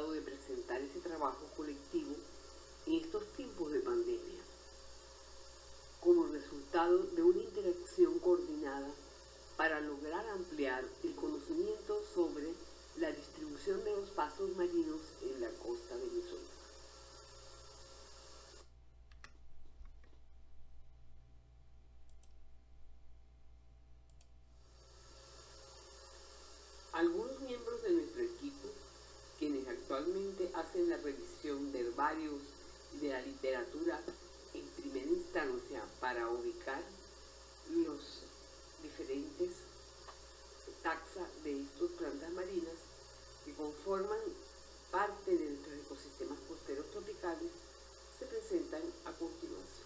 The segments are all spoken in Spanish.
tratado de presentar ese trabajo colectivo en estos tiempos de pandemia, como resultado de una interacción coordinada para lograr ampliar el conocimiento sobre la distribución de los patos marinos en la costa venezolana. Algunos miembros de nuestro equipo, quienes actualmente hacen la revisión de herbarios y de la literatura en primera instancia para ubicar los diferentes taxa de estas plantas marinas que conforman parte de nuestros ecosistemas costeros tropicales, se presentan a continuación.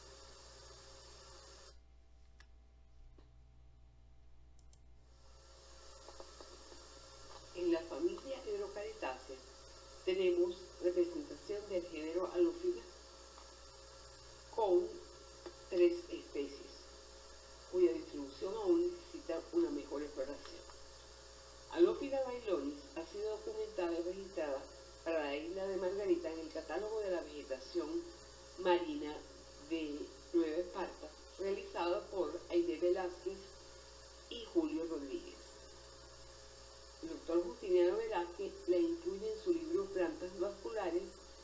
En la familia Hydrocaritácea tenemos representación del género Alophila con 3 especies, cuya distribución aún necesita una mejor exploración. Alophila bailonis ha sido documentada y registrada para la isla de Margarita en el catálogo de la vegetación marina de Nueva Esparta, realizado por Aide Velázquez y Julio Rodríguez. El doctor Justiniano Velázquez la incluye en su libro Plantas Vasculares,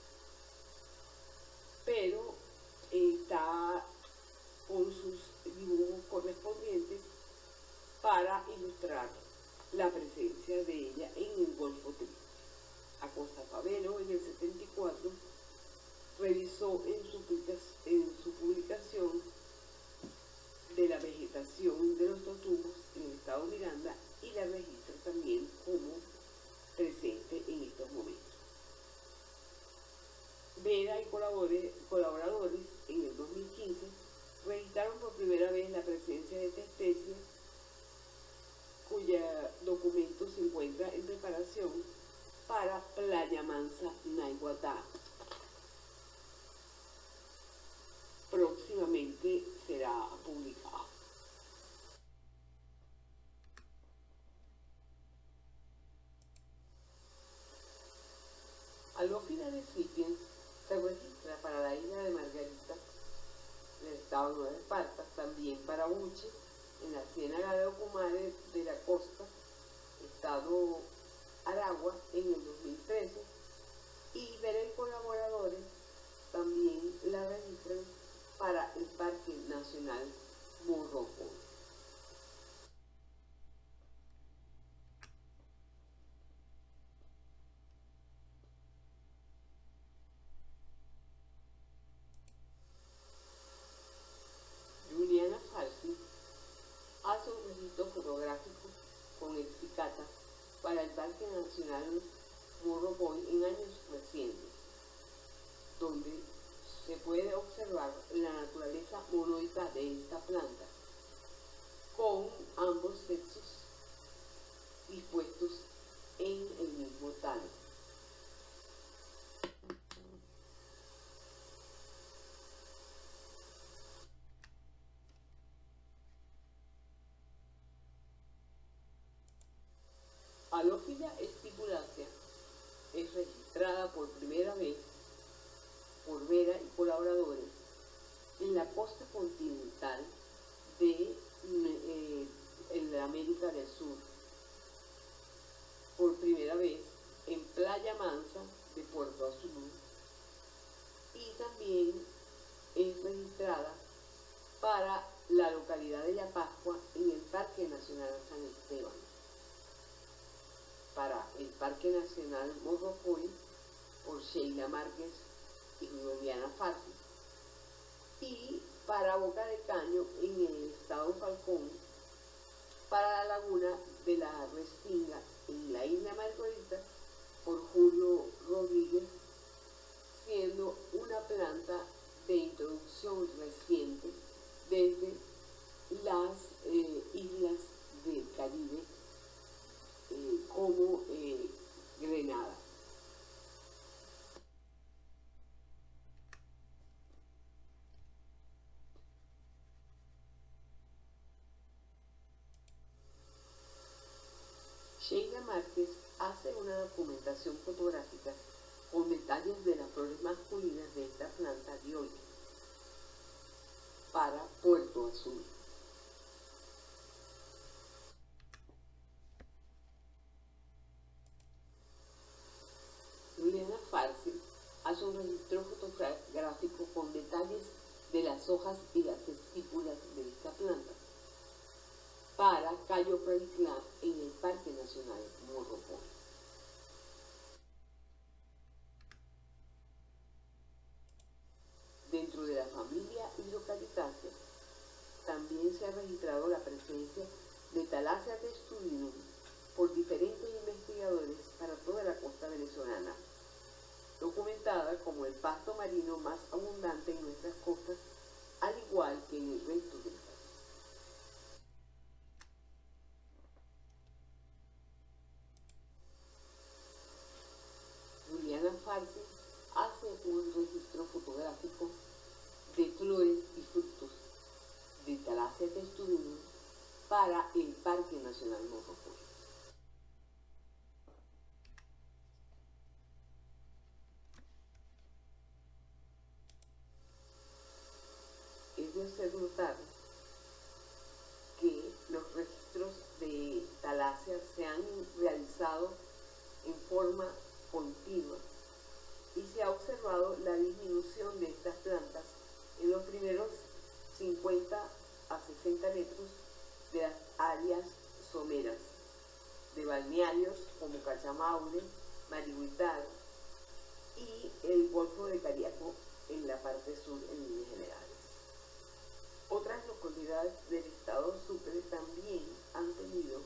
pero está con sus dibujos correspondientes para ilustrar la presencia de ella en el Golfo Triste. Acosta Favero, en el 74, revisó en su publicación de la vegetación de los totubos en el estado Miranda y la registra también como presente en estos momentos. Vera y colaboradores en el 2015 registraron por primera vez la presencia de esta especie, cuya documento se encuentra en preparación para Playa Mansa, Naiguatá. Próximamente será publicado. Alophila decipiens se registra para la isla de Margarita, del estado de Nueva Esparta, también para Uche, en la ciénaga de Ocumare de la costa, estado Aragua, en el 2013, y Vera y colaboradores también la registran para el Parque Nacional Morrocoy. Juliana Falsi hace un registro fotográfico con el cicata para el Parque Nacional Morrocoy en años recientes, donde se puede observar la naturaleza monoica de esta planta, con ambos sexos dispuestos en el mismo talo. Alophila stipulacea es registrada por primera vez por Vera y colaboradores en la costa continental de América del Sur, por primera vez en Playa Mansa de Puerto Azul, y también es registrada para la localidad de Yapascua en el Parque Nacional San Esteban, para el Parque Nacional Morrocoy por Sheila Márquez y Juliana Falsi, y para Boca de Caño en el estado Falcón, para la laguna de la Restinga en la isla Margarita por Julio Rodríguez, siendo una planta de introducción reciente desde las islas del Caribe, como Grenada. Sheila Márquez hace una documentación fotográfica trabajarse hace un registro fotográfico de flores y frutos de Thalassia testudinum para el Parque Nacional Morrocoy. Es de hacer notar que los registros de Thalassia se han realizado en forma continua y se ha observado la disminución de estas plantas en los primeros 50 a 60 metros de las áreas someras de balnearios como Cachamaure, Marihuitada y el Golfo de Cariaco en la parte sur en líneas generales. Otras localidades del estado Sucre también han tenido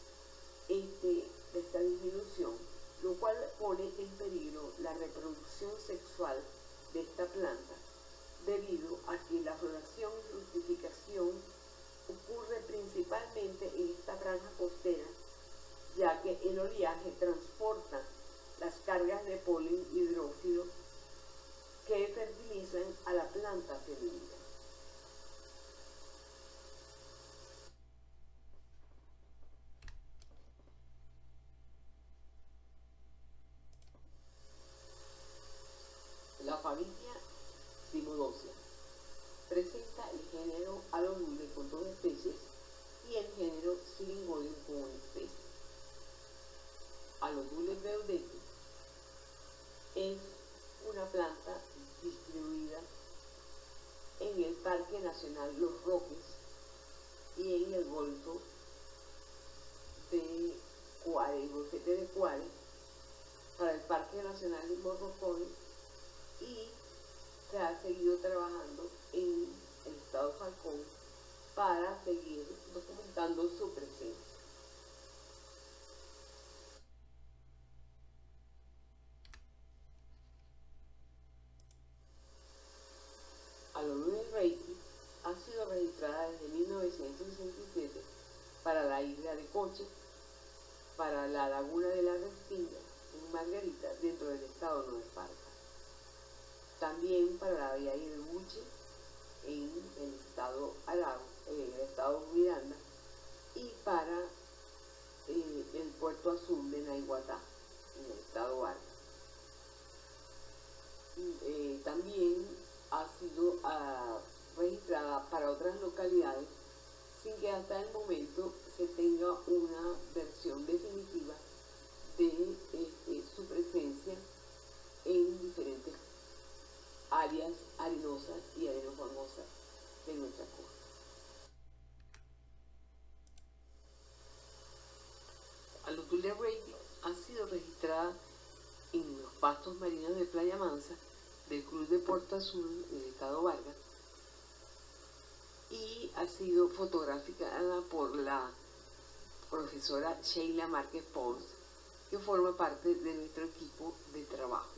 esta disminución, lo cual pone en peligro la reproducción sexual de esta planta, debido a que la floración y fructificación ocurre principalmente en esta franja costera, ya que el oleaje transporta las cargas de polen hidrófilo que fertilizan a la planta femenina. La familia Cimodocea presenta el género Alodule con 2 especies y el género Syringodium con 1 especie. Alodule Beudeti es una planta distribuida en el Parque Nacional Los Roques y en el Golfo de Cuare, el Golfete de Cuare, para el Parque Nacional de Morrocoy, y se ha seguido trabajando en el estado Falcón para seguir documentando su presencia. Alodule reiki ha sido registrada desde 1967 para la isla de Coche, para la laguna de la Restinga en Margarita dentro del estado Nueva Esparta, también para la bahía de Buche en el estado Aragua, en el estado Miranda, y para el puerto azul de Naiguatá en el estado Vargas. También ha sido registrada para otras localidades sin que hasta el momento se tenga una versión definitiva de su presencia en diferentes áreas arenosas y arenofanosas de nuestra costa. Alodule reiki ha sido registrada en los pastos marinos de Playa Mansa del Cruz de Puerto Azul en el estado Vargas y ha sido fotografiada por la profesora Sheila Márquez Pons, que forma parte de nuestro equipo de trabajo.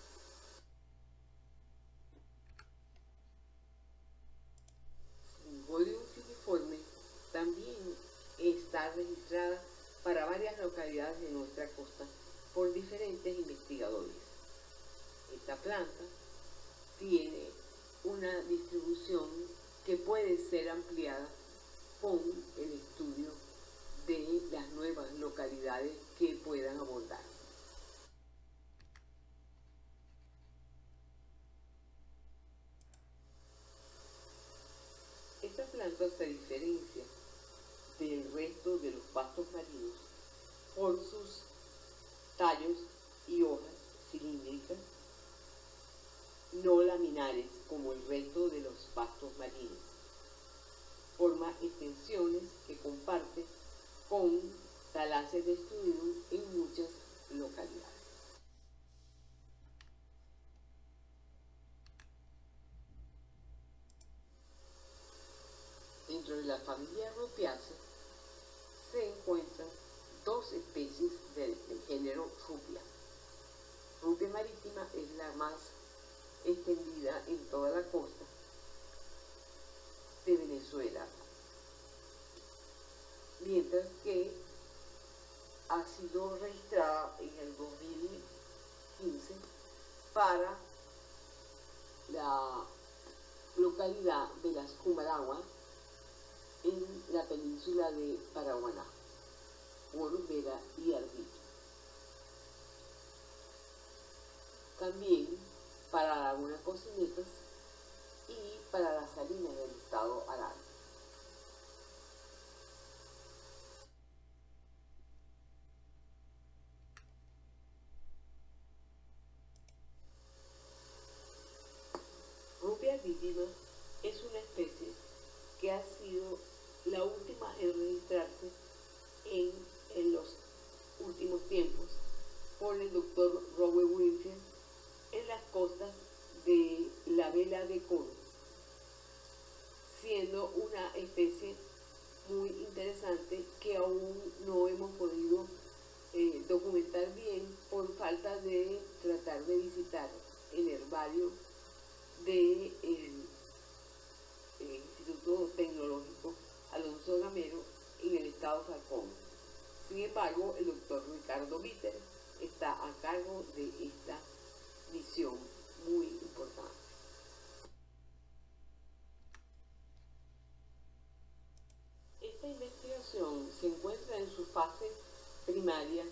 Syringodium filiforme también está registrada para varias localidades de nuestra costa por diferentes investigadores. Esta planta tiene una distribución que puede ser ampliada con el estudio de las nuevas localidades que puedan abordar. Esta planta se diferencia del resto de los pastos marinos por sus tallos y hojas cilíndricas, no laminares como el resto de los pastos marinos. Forma extensiones que comparte con Thalassia testudinum en muchas localidades. Dentro de la familia Rupiaceae se encuentran 2 especies del género Rupia. Rupia marítima es la más extendida en toda la costa de Venezuela, mientras que ha sido registrada en el 2015 para la localidad de Las Cumaragua en la península de Paraguaná, por Vera y Arbitrio. También para Laguna Cocinetas y para las salinas del estado Aragua. Rupia vítima es una especie que ha sido la última en registrarse en los últimos tiempos por el doctor Robert Winfield en las costas de la Vela de Coro, siendo una especie muy interesante que aún no hemos podido documentar bien por falta de tratar de visitar el herbario del Instituto Tecnológico Alonso Gamero en el estado Falcón. Sin embargo, el doctor Ricardo Bitter está a cargo de esta misión muy importante. Esta investigación se encuentra en su fase primaria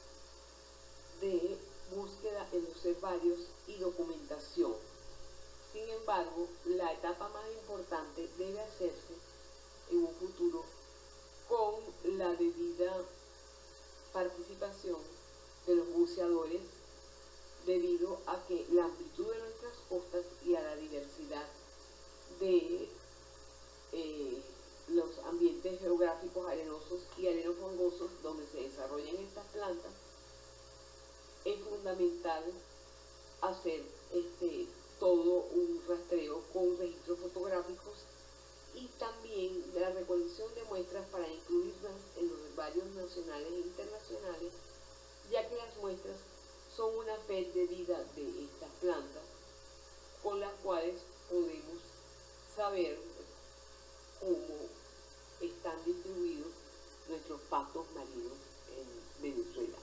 de búsqueda en los herbarios y documentación. Sin embargo, la etapa más importante debe hacerse en un futuro con la debida participación de los buceadores, debido a que la amplitud de nuestras costas y a la diversidad de los ambientes geográficos arenosos y arenofangosos donde se desarrollan estas plantas, es fundamental hacer todo un rastreo con registros fotográficos y también la recolección de muestras para incluirlas en los herbarios nacionales e internacionales, ya que las muestras son una fe de vida de estas plantas, con las cuales podemos saber cómo están distribuidos nuestros pastos marinos en Venezuela.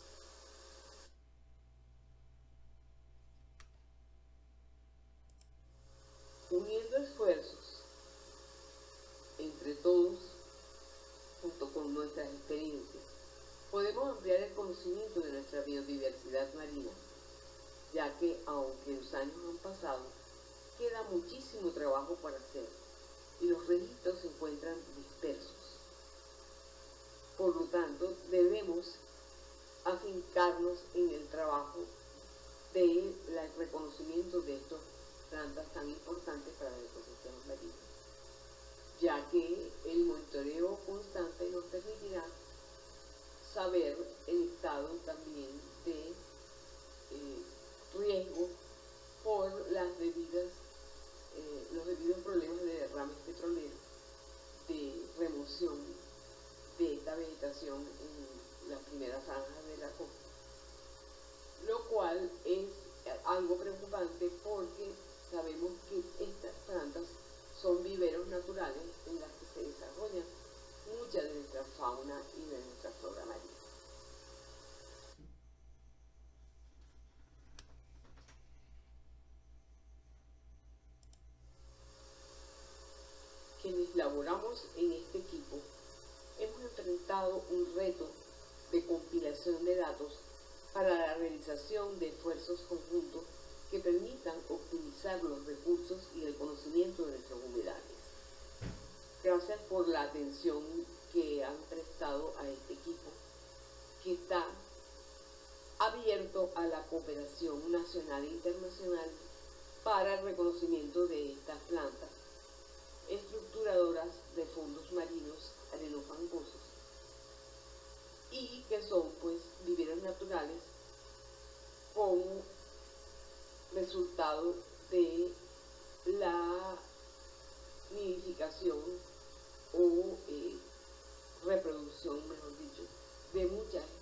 Uniendo esfuerzos entre todos, junto con nuestras experiencias, podemos ampliar el conocimiento de nuestra biodiversidad marina, ya que, aunque los años han pasado, queda muchísimo trabajo para hacer y los registros se encuentran dispersos. Por lo tanto, debemos afincarnos en el trabajo del reconocimiento de estas plantas tan importantes para el ecosistema marino, ya que el monitoreo constante nos permitirá saber el estado también de riesgo por los debidos problemas de derrames petroleros, de remoción de esta vegetación en las primeras franjas de la costa, lo cual es algo preocupante porque sabemos que estas plantas son viveros naturales en las que se desarrolla mucha de nuestra fauna y de nuestra flora marina. Quienes laboramos en este equipo hemos enfrentado un reto de compilación de datos para la realización de esfuerzos conjuntos que permitan optimizar los recursos y el conocimiento de nuestros humedales. Gracias por la atención que han prestado a este equipo, que está abierto a la cooperación nacional e internacional para el reconocimiento de estas plantas, estructuradoras de fondos marinos arenofangosos, y que son pues viveros naturales como resultado de la nidificación o reproducción, mejor dicho, de muchas